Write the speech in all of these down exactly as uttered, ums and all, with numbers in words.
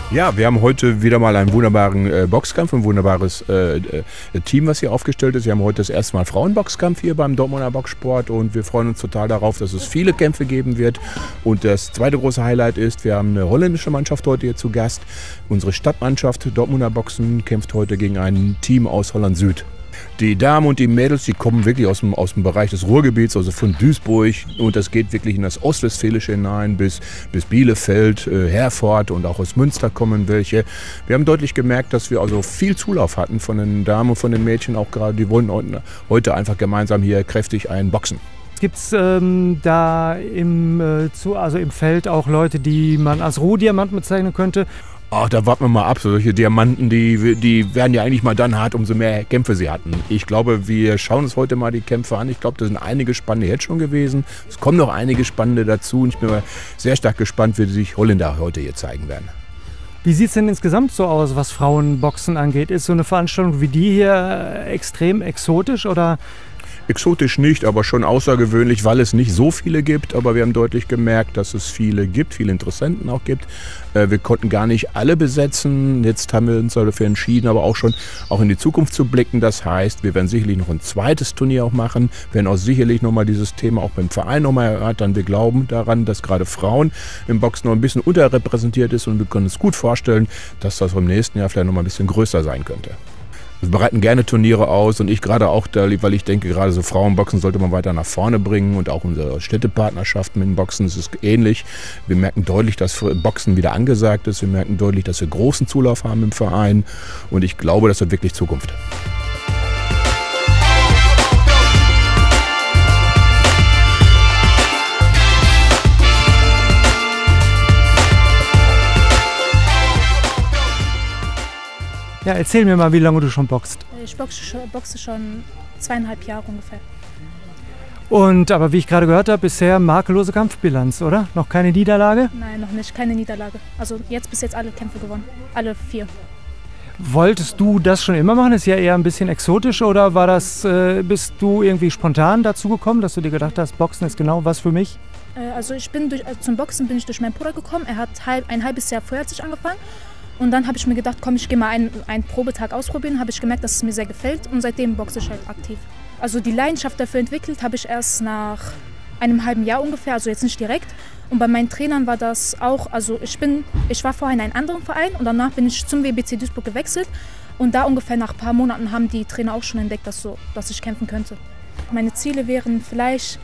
Ja, wir haben heute wieder mal einen wunderbaren äh, Boxkampf, ein wunderbares äh, äh, Team, was hier aufgestellt ist. Wir haben heute das erste Mal Frauenboxkampf hier beim Dortmunder Boxsport und wir freuen uns total darauf, dass es viele Kämpfe geben wird. Und das zweite große Highlight ist, wir haben eine holländische Mannschaft heute hier zu Gast. Unsere Stadtmannschaft Dortmunder Boxen kämpft heute gegen ein Team aus Holland-Süd. Die Damen und die Mädels, die kommen wirklich aus dem, aus dem Bereich des Ruhrgebiets, also von Duisburg, und das geht wirklich in das Ostwestfälische hinein bis, bis Bielefeld, äh, Herford, und auch aus Münster kommen welche. Wir haben deutlich gemerkt, dass wir also viel Zulauf hatten von den Damen und von den Mädchen, auch gerade, die wollen heute einfach gemeinsam hier kräftig einen boxen. Gibt es ähm, da im, äh, zu, also im Feld auch Leute, die man als Rohdiamanten bezeichnen könnte? Ach, da warten wir mal ab. Solche Diamanten, die, die werden ja eigentlich mal dann hart, umso mehr Kämpfe sie hatten. Ich glaube, wir schauen uns heute mal die Kämpfe an. Ich glaube, da sind einige spannende jetzt schon gewesen. Es kommen noch einige spannende dazu. Und ich bin mal sehr stark gespannt, wie sich Holländer heute hier zeigen werden. Wie sieht es denn insgesamt so aus, was Frauenboxen angeht? Ist so eine Veranstaltung wie die hier extrem exotisch oder? Exotisch nicht, aber schon außergewöhnlich, weil es nicht so viele gibt. Aber wir haben deutlich gemerkt, dass es viele gibt, viele Interessenten auch gibt. Wir konnten gar nicht alle besetzen. Jetzt haben wir uns dafür entschieden, aber auch schon auch in die Zukunft zu blicken. Das heißt, wir werden sicherlich noch ein zweites Turnier auch machen. Wir werden auch sicherlich nochmal dieses Thema auch beim Verein nochmal erörtern. Wir glauben daran, dass gerade Frauen im Boxen noch ein bisschen unterrepräsentiert ist. Und wir können uns gut vorstellen, dass das im nächsten Jahr vielleicht nochmal ein bisschen größer sein könnte. Wir bereiten gerne Turniere aus und ich gerade auch, da, weil ich denke, gerade so Frauenboxen sollte man weiter nach vorne bringen und auch unsere Städtepartnerschaften mit dem Boxen, das ist ähnlich. Wir merken deutlich, dass Boxen wieder angesagt ist. Wir merken deutlich, dass wir großen Zulauf haben im Verein und ich glaube, das wird wirklich Zukunft. Ja, erzähl mir mal, wie lange du schon boxst. Ich boxe, boxe schon zweieinhalb Jahre ungefähr. Und aber wie ich gerade gehört habe, bisher makellose Kampfbilanz, oder? Noch keine Niederlage? Nein, noch nicht, keine Niederlage. Also jetzt bis jetzt alle Kämpfe gewonnen, alle vier. Wolltest du das schon immer machen? Ist ja eher ein bisschen exotisch, oder war das, äh, bist du irgendwie spontan dazu gekommen, dass du dir gedacht hast, Boxen ist genau was für mich? Äh, also ich bin durch, also zum Boxen bin ich durch meinen Bruder gekommen. Er hat halb, ein halbes Jahr vorher hat sich angefangen. Und dann habe ich mir gedacht, komm, ich gehe mal einen, einen Probetag ausprobieren. Habe ich gemerkt, dass es mir sehr gefällt und seitdem boxe ich halt aktiv. Also die Leidenschaft dafür entwickelt habe ich erst nach einem halben Jahr ungefähr, also jetzt nicht direkt. Und bei meinen Trainern war das auch, also ich, bin, ich war vorher in einem anderen Verein und danach bin ich zum W B C Duisburg gewechselt. Und da ungefähr nach ein paar Monaten haben die Trainer auch schon entdeckt, dass, so, dass ich kämpfen könnte. Meine Ziele wären vielleicht,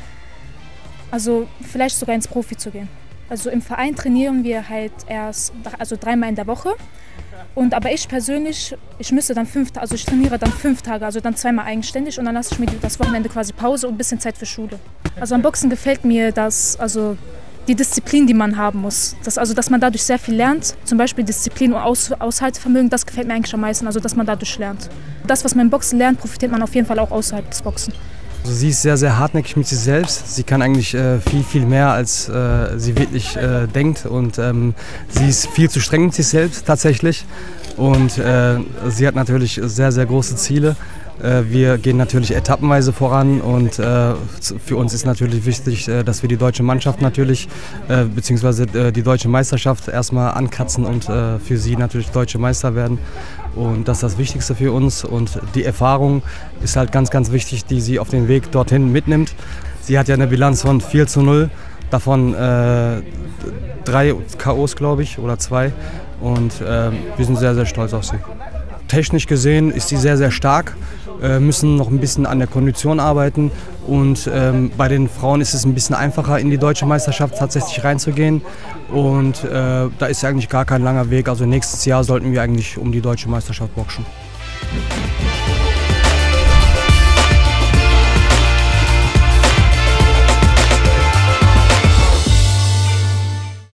also vielleicht sogar ins Profi zu gehen. Also im Verein trainieren wir halt erst also dreimal in der Woche. Und aber ich persönlich, ich müsste dann fünf, also ich trainiere dann fünf Tage, also dann zweimal eigenständig und dann lasse ich mir das Wochenende quasi Pause und ein bisschen Zeit für Schule. Also am Boxen gefällt mir das, also die Disziplin, die man haben muss. Das, also dass man dadurch sehr viel lernt, zum Beispiel Disziplin und Aus, Aushaltevermögen, das gefällt mir eigentlich am meisten, also dass man dadurch lernt. Das, was man im Boxen lernt, profitiert man auf jeden Fall auch außerhalb des Boxen. Also sie ist sehr, sehr hartnäckig mit sich selbst. Sie kann eigentlich äh, viel, viel mehr, als äh, sie wirklich äh, denkt. Und ähm, sie ist viel zu streng mit sich selbst tatsächlich. Und äh, sie hat natürlich sehr, sehr große Ziele. Äh, wir gehen natürlich etappenweise voran und äh, für uns ist natürlich wichtig, äh, dass wir die deutsche Mannschaft natürlich, äh, beziehungsweise äh, die deutsche Meisterschaft erstmal ankratzen und äh, für sie natürlich deutsche Meister werden. Und das ist das Wichtigste für uns und die Erfahrung ist halt ganz, ganz wichtig, die sie auf den Weg dorthin mitnimmt. Sie hat ja eine Bilanz von vier zu null, davon äh, drei K Os, glaube ich, oder zwei. Und äh, wir sind sehr, sehr stolz auf sie. Technisch gesehen ist sie sehr, sehr stark, äh, müssen noch ein bisschen an der Kondition arbeiten. Und ähm, bei den Frauen ist es ein bisschen einfacher, in die deutsche Meisterschaft tatsächlich reinzugehen. Und äh, da ist eigentlich gar kein langer Weg. Also nächstes Jahr sollten wir eigentlich um die deutsche Meisterschaft boxen.